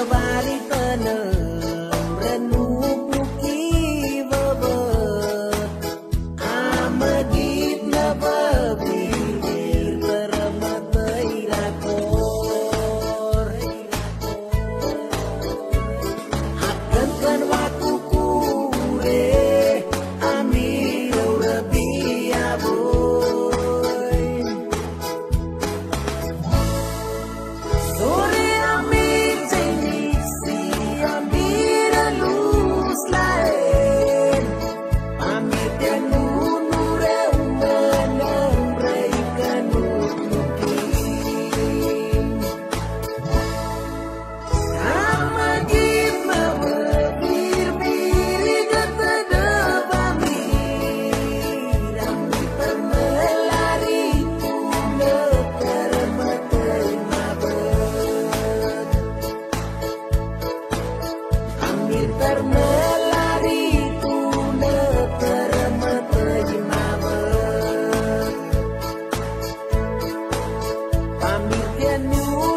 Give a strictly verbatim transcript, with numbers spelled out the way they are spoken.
bari tenang renung puki bebet amadit na babir termatay lakor akan kan waktu kure amiraw rabia boy sore amit jeniksi amira luz lain pamit yang nunure umanang braikan nunukin amagit mawabir biri kata debami dami permelari tunda termatai mabet amir termelari tunda termatai mabet pamit yang